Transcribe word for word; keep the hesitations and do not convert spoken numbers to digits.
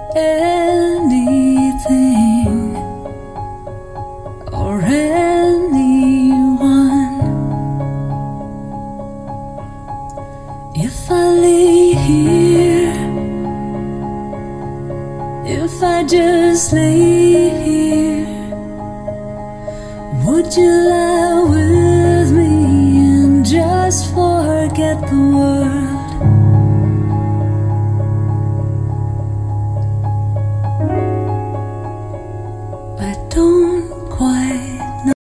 anything or anyone. If I lay here, if I just lay here, would you lie with me and just forget the world?